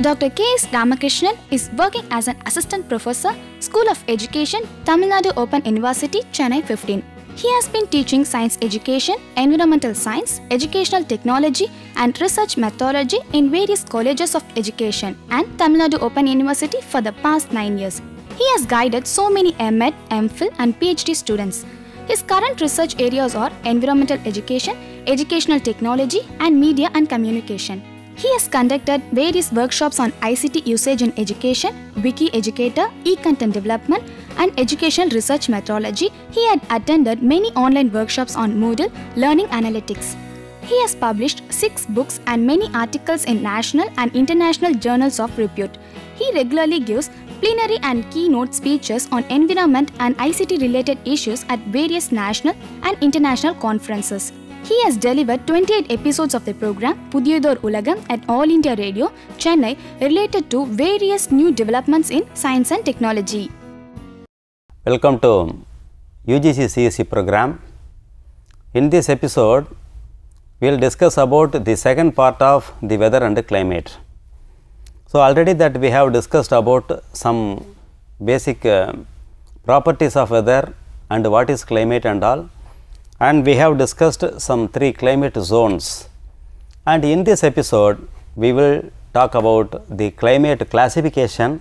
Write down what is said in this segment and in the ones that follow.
Dr. K.S. Ramakrishnan is working as an assistant professor, School of Education, Tamil Nadu Open University, Chennai 15. He has been teaching science education, environmental science, educational technology and research methodology in various colleges of education and Tamil Nadu Open University for the past 9 years. He has guided so many M.Ed, M.Phil and PhD students. His current research areas are environmental education, educational technology and media and communication. He has conducted various workshops on ICT usage in education, Wiki Educator, e-content development and educational research methodology. He had attended many online workshops on Moodle, learning analytics. He has published 6 books and many articles in national and international journals of repute. He regularly gives plenary and keynote speeches on environment and ICT related issues at various national and international conferences. He has delivered 28 episodes of the program Pudiyador Ulagam at All India Radio, Chennai, related to various new developments in science and technology. Welcome to UGC CSE program. In this episode, we will discuss about the second part of the weather and climate. So, already that we have discussed about some basic properties of weather and what is climate and all. And we have discussed some 3 climate zones, and in this episode we will talk about the climate classification,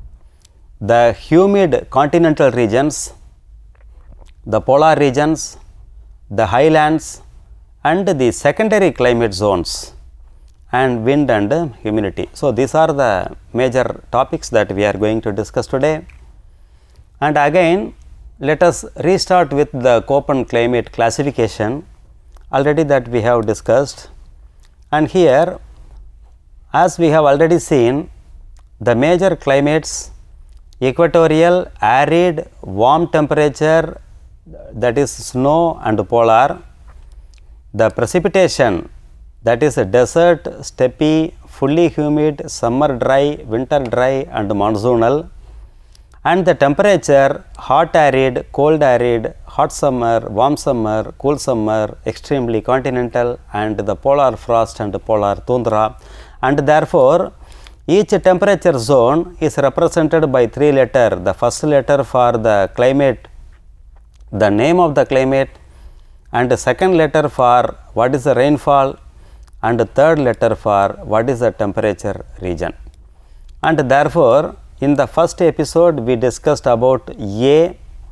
the humid continental regions, the polar regions, the highlands and the secondary climate zones and wind and humidity. So, these are the major topics that we are going to discuss today. And again, let us restart with the Köppen climate classification, already that we have discussed. And here, as we have already seen, the major climates: equatorial, arid, warm temperature, that is snow and polar; the precipitation, that is desert, steppe, fully humid, summer dry, winter dry and monsoonal; and the temperature: hot arid, cold arid, hot summer, warm summer, cool summer, extremely continental and the polar frost and polar tundra. And therefore, each temperature zone is represented by 3 letters. The first letter for the climate, the name of the climate, and the second letter for what is the rainfall, and the third letter for what is the temperature region. And therefore, in the first episode we discussed about A,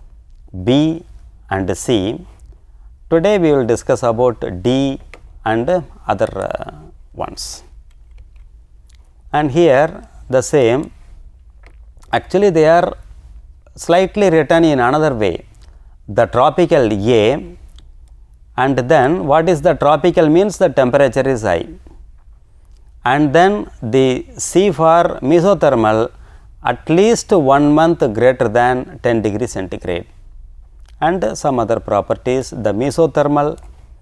B and C. Today we will discuss about D and other ones. And here the same, actually they are slightly written in another way. The tropical A, and then what is the tropical means the temperature is high, and then the C for mesothermal, at least 1 month greater than 10 degrees centigrade, and some other properties, the mesothermal,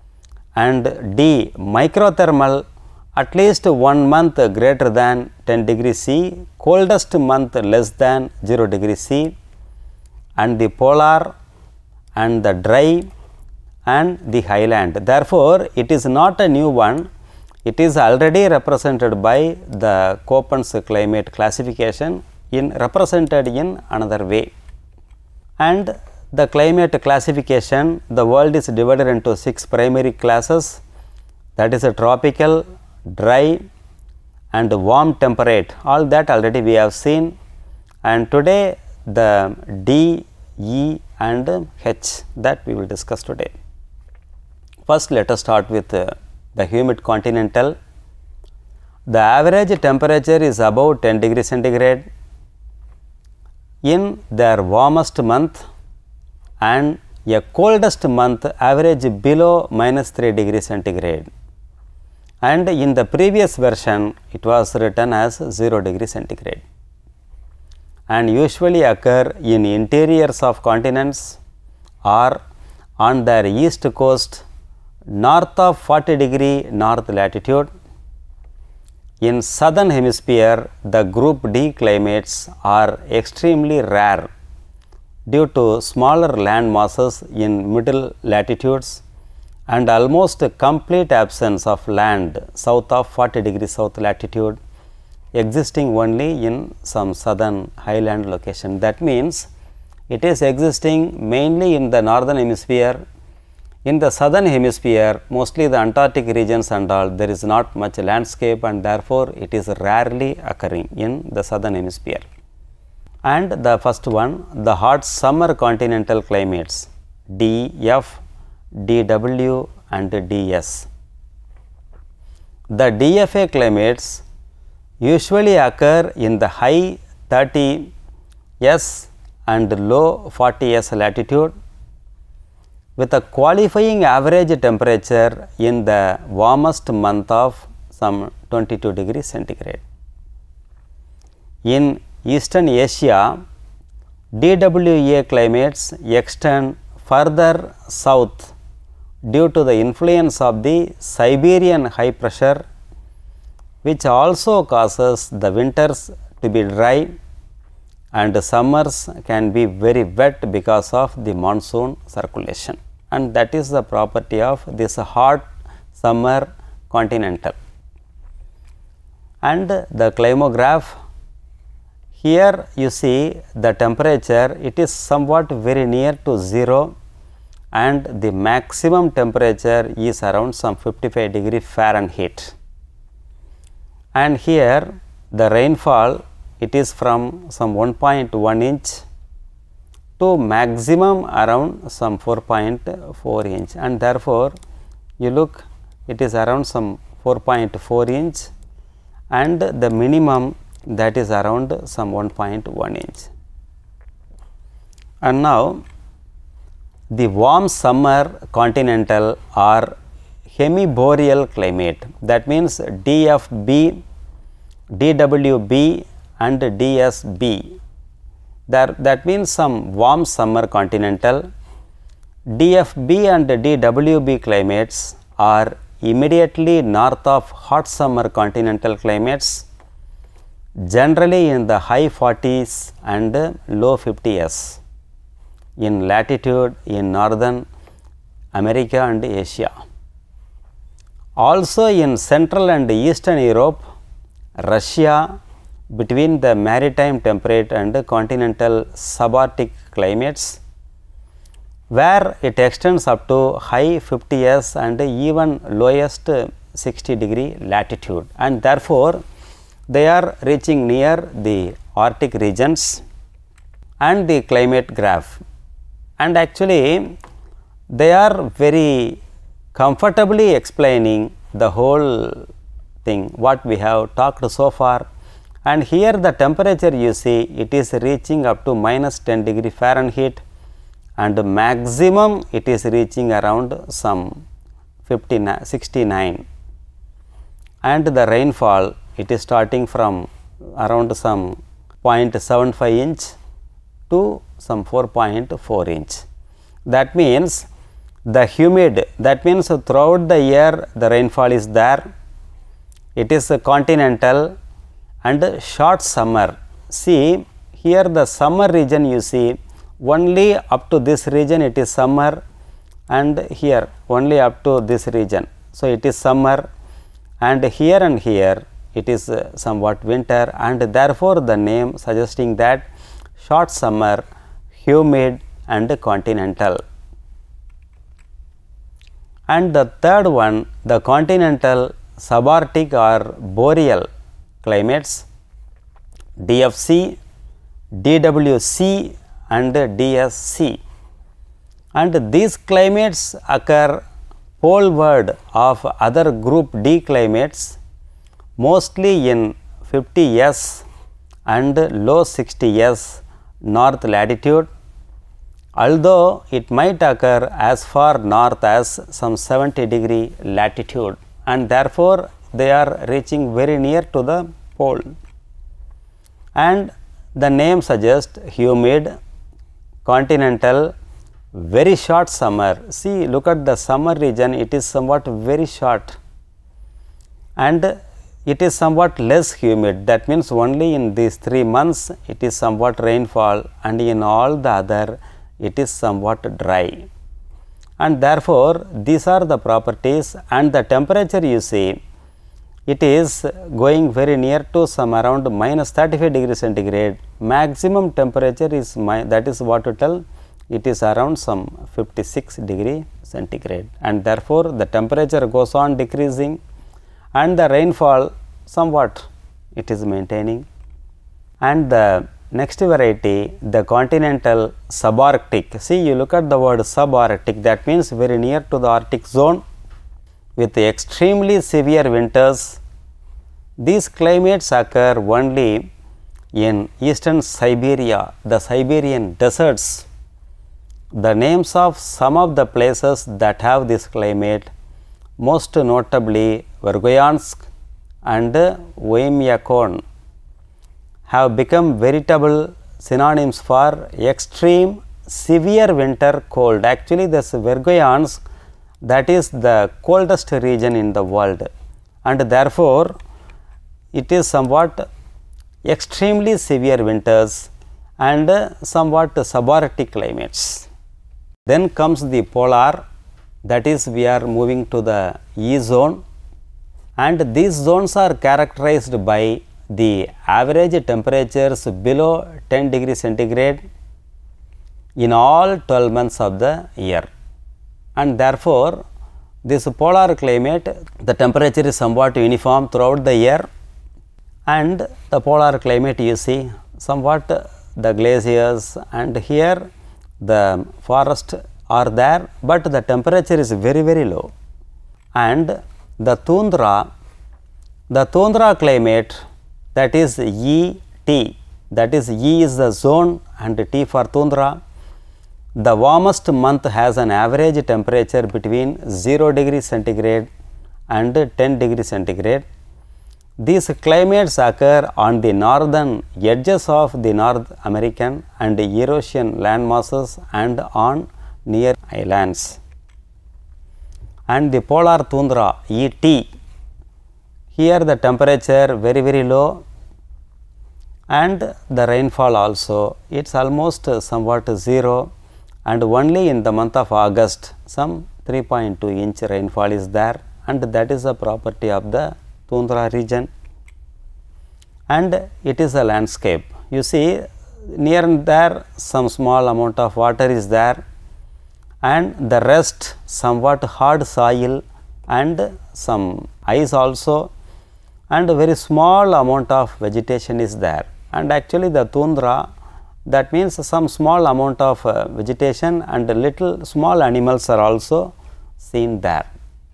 and D microthermal, at least 1 month greater than 10 degrees C, coldest month less than 0 degrees C, and the polar and the dry and the highland. Therefore, it is not a new one, it is already represented by the Köppen's climate classification represented in another way. And the climate classification, the world is divided into 6 primary classes, that is a tropical, dry and warm temperate, all that already we have seen. And today the D, E and H, that we will discuss today. First, let us start with the humid continental. The average temperature is above 10 degrees centigrade in their warmest month, and a coldest month average below -3 degrees centigrade, and in the previous version it was written as 0 degree centigrade, and usually occur in interiors of continents or on their east coast north of 40 degree north latitude. In southern hemisphere, the group D climates are extremely rare due to smaller land masses in middle latitudes and almost complete absence of land south of 40 degree south latitude existing only in some southern highland location. That means it is existing mainly in the northern hemisphere. In the southern hemisphere, mostly the Antarctic regions and all, there is not much landscape, and therefore it is rarely occurring in the southern hemisphere. And the first one, the hot summer continental climates, DF, DW and DS. The DFA climates usually occur in the high 30s and low 40s latitude, with a qualifying average temperature in the warmest month of some 22 degrees centigrade. In Eastern Asia, DWA climates extend further south due to the influence of the Siberian high pressure, which also causes the winters to be dry and summers can be very wet because of the monsoon circulation, and that is the property of this hot summer continental. And the climograph, here you see the temperature, it is somewhat very near to 0, and the maximum temperature is around some 55 degree Fahrenheit. And here the rainfall, it is from some 1.1 inch to maximum around some 4.4 inch, and therefore you look, it is around some 4.4 inch, and the minimum, that is around some 1.1 inch. And now the warm summer continental or hemiboreal climate, that means DFB, DWB and DSB, that means some warm summer continental. DFB and DWB climates are immediately north of hot summer continental climates, generally in the high 40s and low 50s in latitude in northern America and Asia. Also in central and eastern Europe, Russia, between the maritime temperate and continental subarctic climates, where it extends up to high 50s and even lowest 60 degree latitude, and therefore they are reaching near the Arctic regions and the climate graph, and actually they are very comfortably explaining the whole thing what we have talked so far. And here the temperature you see, it is reaching up to minus 10 degree Fahrenheit, and maximum it is reaching around some 69, and the rainfall, it is starting from around some 0.75 inch to some 4.4 inch. That means the humid, that means throughout the year the rainfall is there. It is a continental and short summer. See here the summer region you see, only up to this region it is summer, and here only up to this region. So it is summer, and here it is somewhat winter, and therefore the name suggesting that short summer, humid and continental. And the third one, the continental subarctic or boreal climates, DFC, DWC and DSC, and these climates occur poleward of other group D climates, mostly in 50s and low 60s north latitude, although it might occur as far north as some 70 degree latitude, and therefore they are reaching very near to the pole. And the name suggests humid, continental, very short summer. See, look at the summer region, it is somewhat very short, and it is somewhat less humid. That means only in these 3 months it is somewhat rainfall, and in all the other it is somewhat dry. And therefore these are the properties, and the temperature you see, it is going very near to some around minus 35 degree centigrade. Maximum temperature is that is what to tell, it is around some 56 degree centigrade, and therefore the temperature goes on decreasing and the rainfall somewhat it is maintaining. And the next variety, the continental subarctic. See, you look at the word subarctic, that means very near to the Arctic zone with extremely severe winters. These climates occur only in eastern Siberia, the Siberian deserts. The names of some of the places that have this climate, most notably Vergoyansk and Oymyakon, have become veritable synonyms for extreme severe winter cold. Actually, this Vergoyansk, that is the coldest region in the world, and therefore it is somewhat extremely severe winters and somewhat subarctic climates. Then comes the polar, that is we are moving to the E zone, and these zones are characterized by the average temperatures below 10 degree centigrade in all 12 months of the year, and therefore this polar climate, the temperature is somewhat uniform throughout the year, and the polar climate you see somewhat the glaciers and here the forest are there, but the temperature is very very low. And the tundra climate, that is ET, that is E is the zone and T for tundra. The warmest month has an average temperature between 0 degree centigrade and 10 degree centigrade. These climates occur on the northern edges of the North American and Eurasian land masses and on near islands. And the polar tundra ET, here the temperature very very low and the rainfall also, it is almost somewhat 0, and only in the month of August some 3.2 inch rainfall is there, and that is a property of the tundra region. And it is a landscape. You see near and there some small amount of water is there, and the rest somewhat hard soil and some ice also, and a very small amount of vegetation is there. And actually the tundra, that means some small amount of vegetation and little small animals are also seen there.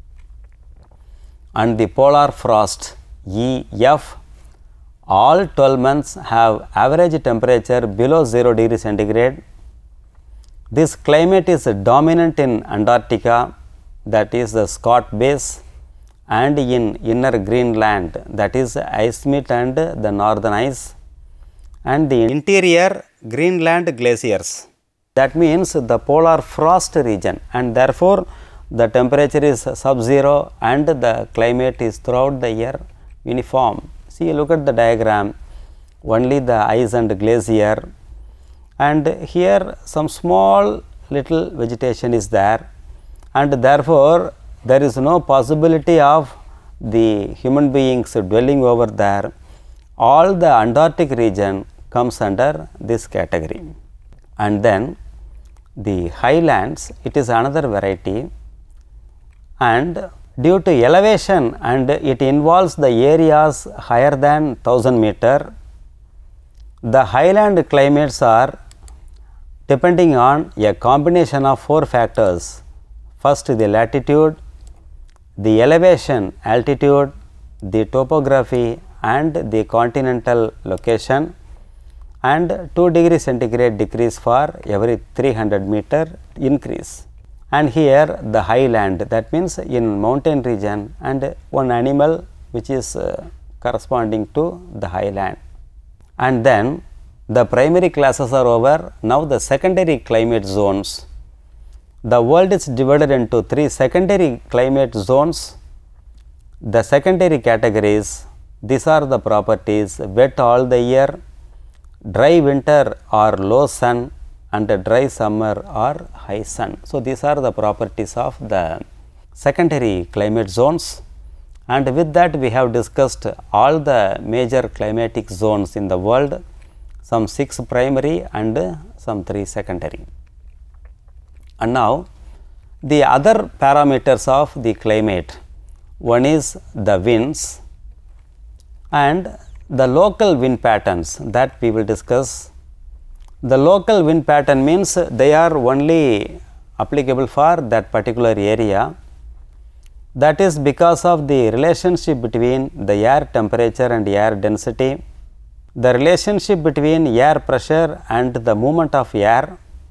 And the polar frost EF, all 12 months have average temperature below 0 degree centigrade. This climate is dominant in Antarctica, that is the Scott base, and in inner Greenland, that is ice sheet and the northern ice, and the interior Greenland glaciers, that means the polar frost region, and therefore the temperature is sub-zero and the climate is throughout the year uniform. See, look at the diagram, only the ice and glacier, and here some small little vegetation is there, and therefore there is no possibility of the human beings dwelling over there. All the Antarctic region comes under this category. And then the highlands, it is another variety, and due to elevation and it involves the areas higher than 1000 meter, the highland climates are depending on a combination of 4 factors. First, the latitude, the elevation, altitude, the topography and the continental location, and 2 degree centigrade decrease for every 300 meter increase. And here the highland, that means in mountain region, and one animal which is corresponding to the highland. And then the primary classes are over. Now the secondary climate zones. The world is divided into 3 secondary climate zones. The secondary categories, these are the properties: wet all the year, dry winter or low sun, and a dry summer or high sun. So, these are the properties of the secondary climate zones. and with that we have discussed all the major climatic zones in the world, some 6 primary and some 3 secondary. And now the other parameters of the climate, one is the winds and the local wind patterns that we will discuss. The local wind pattern means they are only applicable for that particular area. That is because of the relationship between the air temperature and air density, the relationship between air pressure and the movement of air.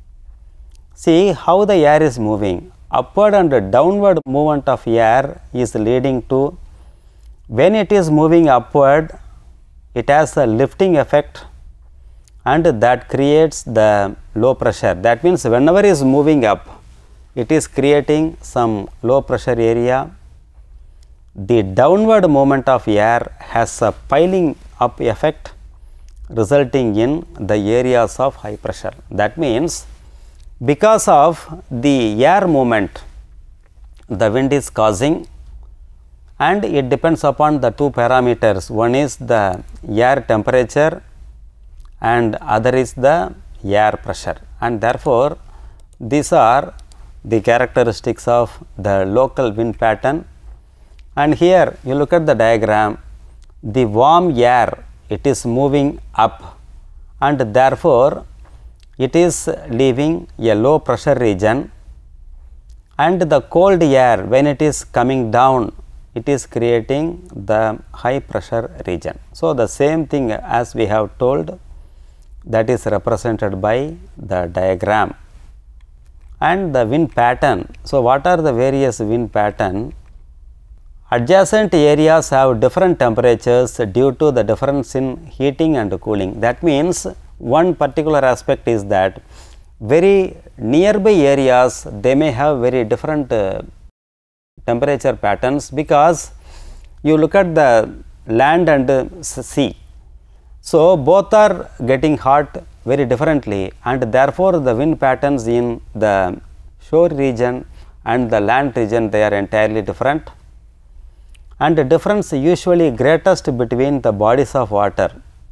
See how the air is moving. Upward and downward movement of air is leading to, when it is moving upward, it has a lifting effect and that creates the low pressure. That means whenever it is moving up, it is creating some low pressure area. The downward movement of air has a piling up effect resulting in the areas of high pressure. That means because of the air movement the wind is causing, and it depends upon the 2 parameters. One is the air temperature and other is the air pressure, and therefore these are the characteristics of the local wind pattern. And here you look at the diagram, the warm air, it is moving up and therefore it is leaving a low pressure region, and the cold air, when it is coming down, it is creating the high pressure region. So the same thing as we have told, that is represented by the diagram. And the wind pattern, so what are the various wind pattern? Adjacent areas have different temperatures due to the difference in heating and cooling. That means one particular aspect is that very nearby areas, they may have very different temperature patterns, because you look at the land and sea. So both are getting hot very differently, and therefore the wind patterns in the shore region and the land region, they are entirely different. And the difference usually greatest between the bodies of water,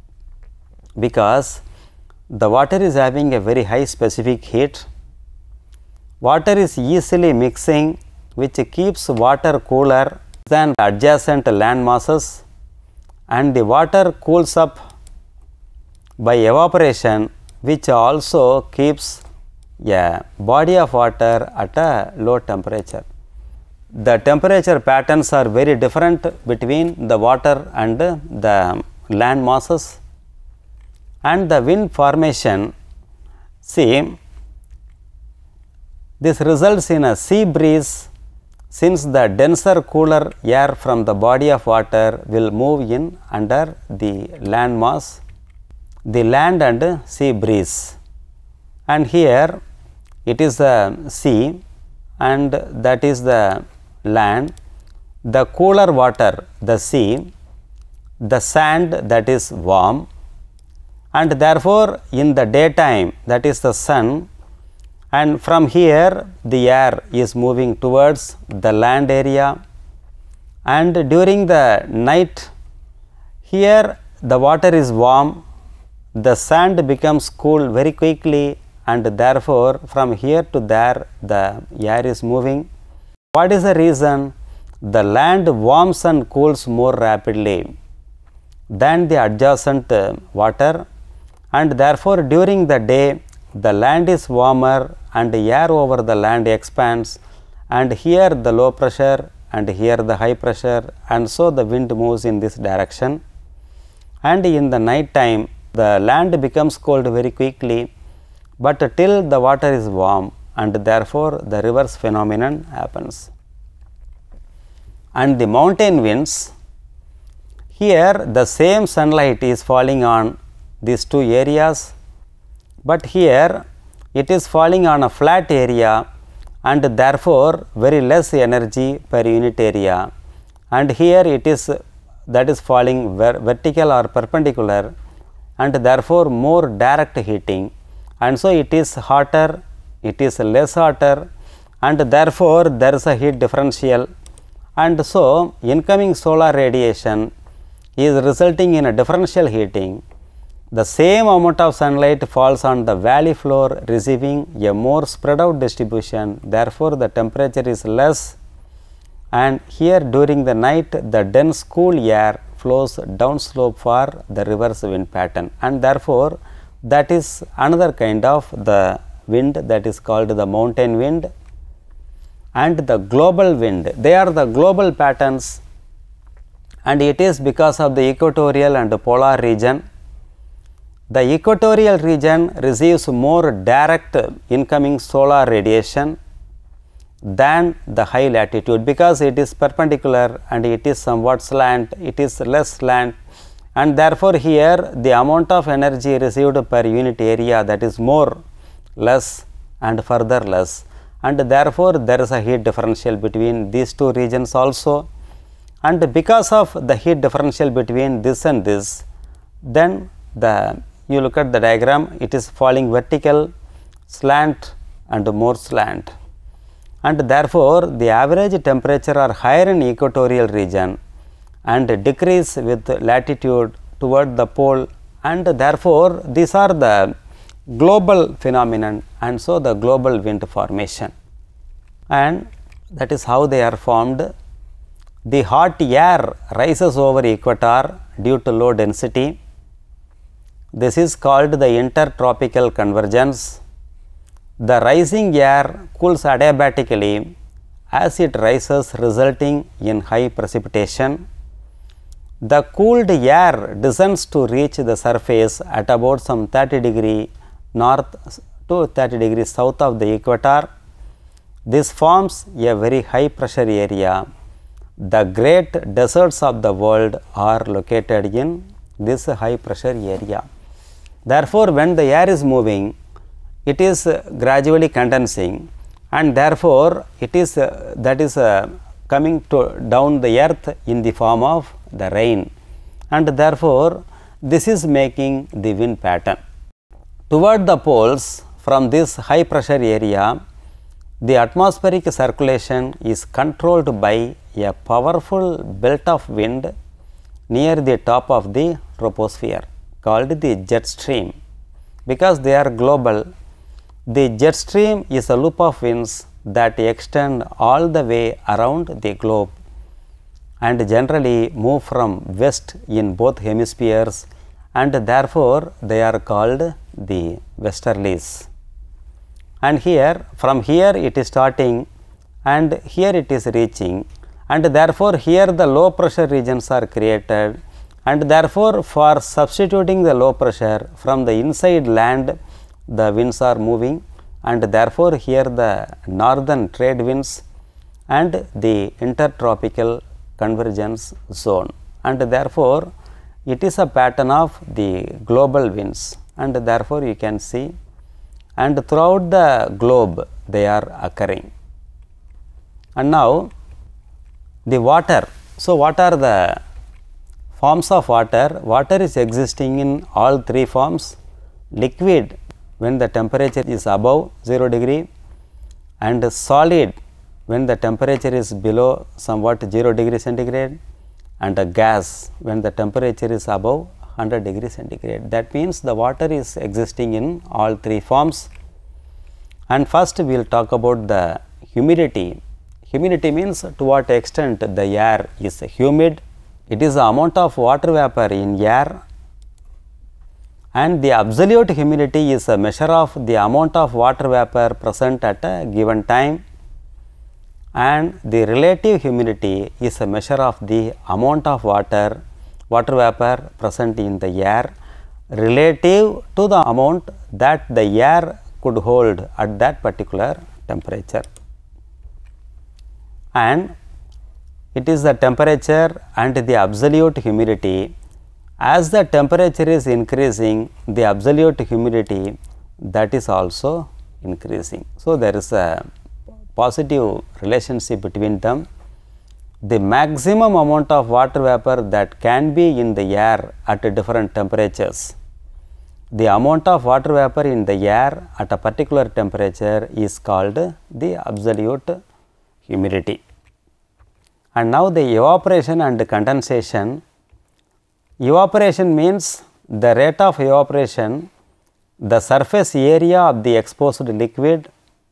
because the water is having a very high specific heat. Water is easily mixing, which keeps water cooler than adjacent land masses, and the water cools up by evaporation, which also keeps a body of water at a low temperature. The temperature patterns are very different between the water and the land masses. And the wind formation, see, this results in a sea breeze, since the denser cooler air from the body of water will move in under the land mass, the land and sea breeze. And here it is the sea and that is the land, the cooler water, the sea, the sand, that is warm, and therefore in the daytime, that is the sun, and from here the air is moving towards the land area, and during the night here the water is warm, the sand becomes cool very quickly, and therefore from here to there the air is moving. What is the reason? The land warms and cools more rapidly than the adjacent water, and therefore during the day the land is warmer and air over the land expands, and here the low pressure and here the high pressure, and so the wind moves in this direction. And in the night time the land becomes cold very quickly, but till the water is warm, and therefore the reverse phenomenon happens. And the mountain winds, here the same sunlight is falling on these 2 areas, but here it is falling on a flat area, and therefore very less energy per unit area, and here it is that is falling vertical or perpendicular, and therefore more direct heating, and so it is hotter, it is less hotter, and therefore there is a heat differential, and so incoming solar radiation is resulting in a differential heating. The same amount of sunlight falls on the valley floor, receiving a more spread out distribution, therefore the temperature is less, and here during the night the dense cool air flows downslope for the reverse wind pattern, and therefore that is another kind of the wind, that is called the mountain wind and the global wind. They are the global patterns, and it is because of the equatorial and polar region. The equatorial region receives more direct incoming solar radiation than the high latitude, because it is perpendicular and it is somewhat slant, it is less slant, and therefore here the amount of energy received per unit area, that is more, less and further less, and therefore there is a heat differential between these two regions also. And because of the heat differential between this and this, then you look at the diagram, it is falling vertical, slant and more slant, and therefore the average temperature are higher in equatorial region and decrease with latitude toward the pole, and therefore these are the global phenomenon, and so the global wind formation, and that is how they are formed. The hot air rises over equator due to low density. This is called the intertropical convergence. The rising air cools adiabatically as it rises, resulting in high precipitation. The cooled air descends to reach the surface at about some 30 degree north to 30 degrees south of the equator. This forms a very high pressure area. The great deserts of the world are located in this high pressure area. Therefore, when the air is moving, it is gradually condensing, and therefore it is coming down the earth in the form of the rain, and therefore this is making the wind pattern. Toward the poles from this high pressure area, the atmospheric circulation is controlled by a powerful belt of wind near the top of the troposphere called the jet stream. Because they are global, the jet stream is a loop of winds that extend all the way around the globe and generally move from west in both hemispheres, and therefore they are called the westerlies. And here, from here it is starting and here it is reaching, and therefore here the low pressure regions are created, and therefore for substituting the low pressure from the inside land the winds are moving, and therefore here the northern trade winds and the intertropical convergence zone, and therefore it is a pattern of the global winds, and therefore you can see, and throughout the globe they are occurring. And now the water. So what are the forms of water? Water is existing in all three forms: liquid when the temperature is above 0 degree, and solid when the temperature is below somewhat 0 degree centigrade, and a gas when the temperature is above 100 degree centigrade. That means the water is existing in all three forms. And first we will talk about the humidity. Humidity means to what extent the air is humid. It is the amount of water vapor in air, and the absolute humidity is a measure of the amount of water vapor present at a given time, and the relative humidity is a measure of the amount of water vapor present in the air relative to the amount that the air could hold at that particular temperature. And it is the temperature and the absolute humidity. As the temperature is increasing, the absolute humidity that is also increasing. So there is a positive relationship between them. The maximum amount of water vapor that can be in the air at different temperatures, the amount of water vapor in the air at a particular temperature is called the absolute humidity. And now the evaporation and condensation. Evaporation means the rate of evaporation, the surface area of the exposed liquid,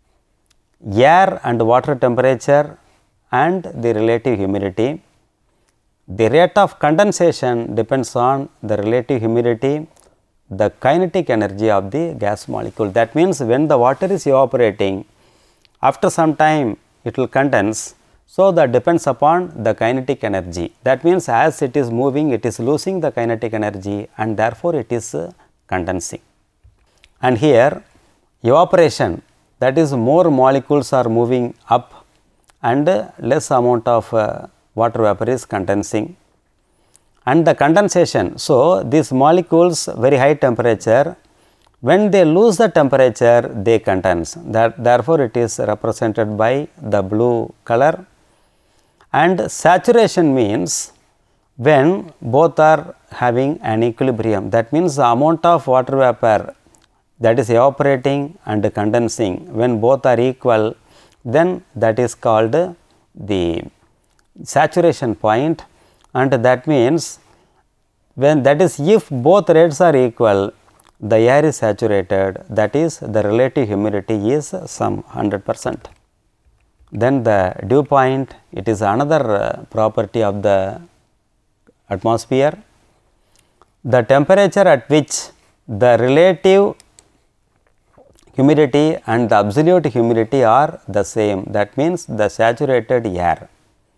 air and water temperature and the relative humidity. The rate of condensation depends on the relative humidity, the kinetic energy of the gas molecule. That means, when the water is evaporating, after some time it will condense. So, that depends upon the kinetic energy. That means, as it is moving, it is losing the kinetic energy and therefore, it is condensing. And here evaporation, that is, more molecules are moving up and less amount of water vapor is condensing. And the condensation, so these molecules very high temperature, when they lose the temperature they condense, that therefore, it is represented by the blue color. And saturation means when both are having an equilibrium, that means the amount of water vapor that is evaporating and condensing, when both are equal, then that is called the saturation point. And that means, when that is, if both rates are equal, the air is saturated, that is, the relative humidity is some 100%. Then the dew point, it is another property of the atmosphere. The temperature at which the relative humidity and the absolute humidity are the same, that means the saturated air.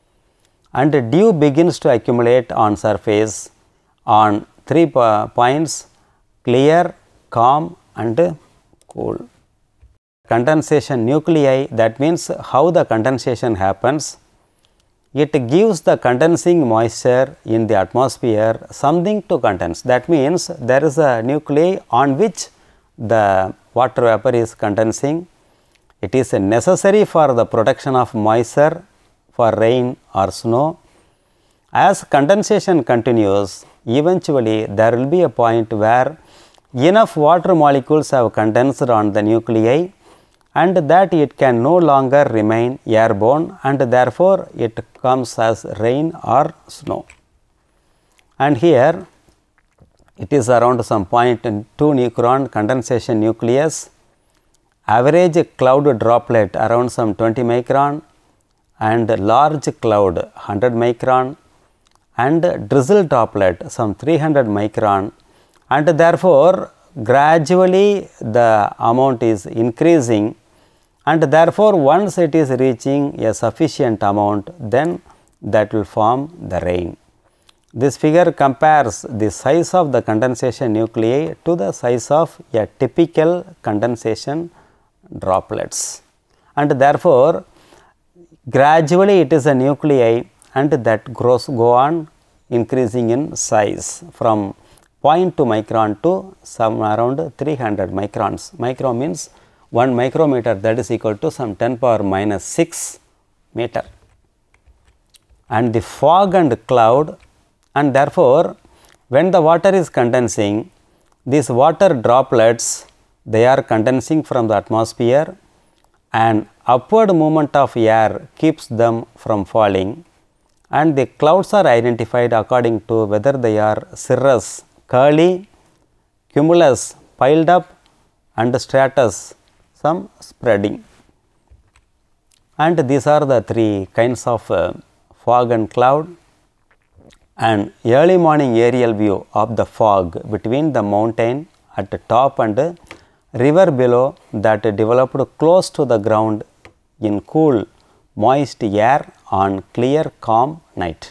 And dew begins to accumulate on surface on 3 points: clear, calm and cool. Condensation nuclei, that means how the condensation happens. It gives the condensing moisture in the atmosphere something to condense. That means, there is a nuclei on which the water vapor is condensing. It is necessary for the production of moisture for rain or snow. As condensation continues, eventually there will be a point where enough water molecules have condensed on the nuclei, and that it can no longer remain airborne, and therefore, it comes as rain or snow. And here it is around some 0.2 micron condensation nucleus, average cloud droplet around some 20 micron, and large cloud 100 micron, and drizzle droplet some 300 micron, and therefore, gradually the amount is increasing, and therefore, once it is reaching a sufficient amount, then that will form the rain. This figure compares the size of the condensation nuclei to the size of a typical condensation droplets, and therefore, gradually it is a nuclei, and that go on increasing in size from 0.2 micron to some around 300 microns. Micro means 1 micrometer, that is equal to some 10 power minus 6 meter. And the fog and cloud, and therefore, when the water is condensing, these water droplets, they are condensing from the atmosphere, and upward movement of air keeps them from falling, and the clouds are identified according to whether they are cirrus, curly, cumulus, piled up, and stratus, some spreading. And these are the 3 kinds of fog and cloud. An early morning aerial view of the fog between the mountain at the top and river below that developed close to the ground in cool moist air on clear calm night.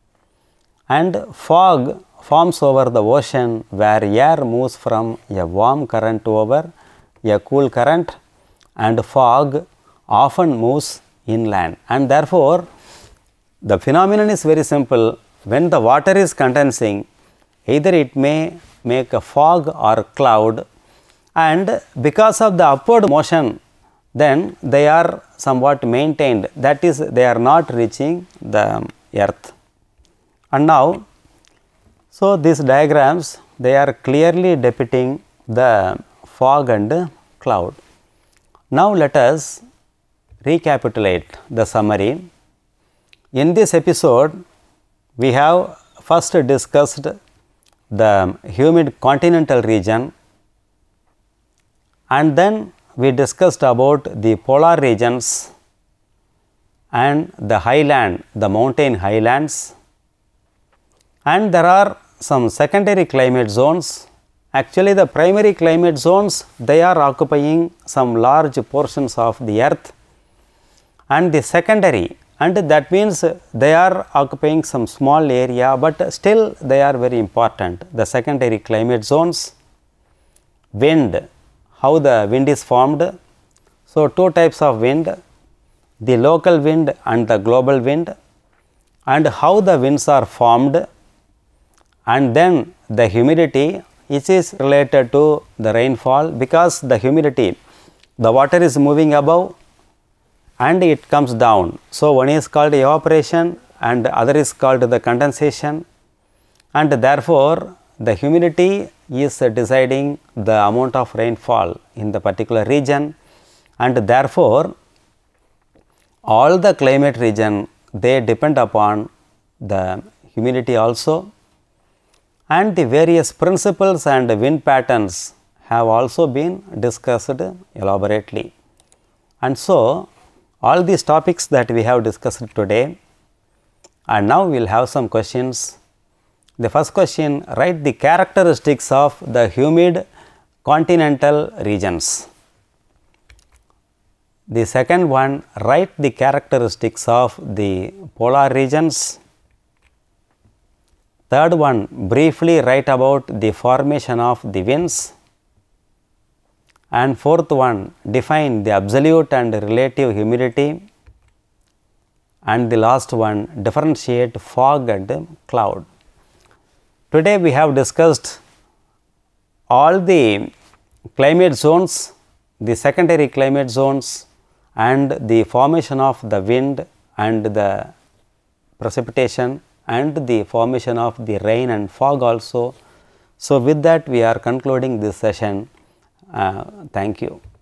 And fog forms over the ocean where air moves from a warm current over a cool current, and fog often moves inland. And therefore, the phenomenon is very simple. When the water is condensing, either it may make a fog or cloud, and because of the upward motion, then they are somewhat maintained, that is, they are not reaching the earth. And now, so these diagrams, they are clearly depicting the fog and cloud. Now, let us recapitulate the summary. In this episode, we have first discussed the humid continental region, and then we discussed about the polar regions and the highland, the mountain highlands, and there are some secondary climate zones. Actually, the primary climate zones, they are occupying some large portions of the earth, and the secondary, and that means they are occupying some small area, but still they are very important. The secondary climate zones, wind, how the wind is formed. So, two types of wind, the local wind and the global wind, and how the winds are formed, and then the humidity, which is related to the rainfall, because the humidity, the water is moving above and it comes down. So, one is called evaporation and other is called the condensation, and therefore, the humidity is deciding the amount of rainfall in the particular region, and therefore, all the climate region, they depend upon the humidity also, and the various principles and wind patterns have also been discussed elaborately. And so, all these topics that we have discussed today, and now we will have some questions. The first question, write the characteristics of the humid continental regions. The second one, write the characteristics of the polar regions. Third one, briefly write about the formation of the winds. And fourth one, define the absolute and relative humidity. And the last one, differentiate fog and cloud. Today we have discussed all the climate zones, the secondary climate zones, and the formation of the wind and the precipitation and the formation of the rain and fog also. So, with that we are concluding this session. Thank you.